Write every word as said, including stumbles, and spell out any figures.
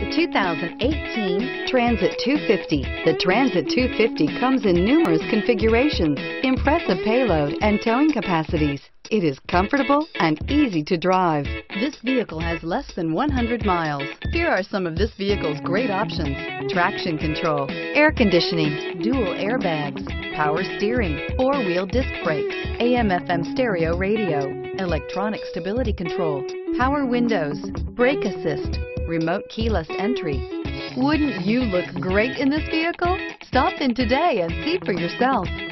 two thousand eighteen Transit two fifty. The Transit two fifty comes in numerous configurations, impressive payload, and towing capacities. It is comfortable and easy to drive. This vehicle has less than one hundred miles. Here are some of this vehicle's great options: traction control, air conditioning, dual airbags, power steering, four-wheel disc brakes, A M F M stereo radio, electronic stability control, power windows, brake assist, remote keyless entry. Wouldn't you look great in this vehicle? Stop in today and see for yourself.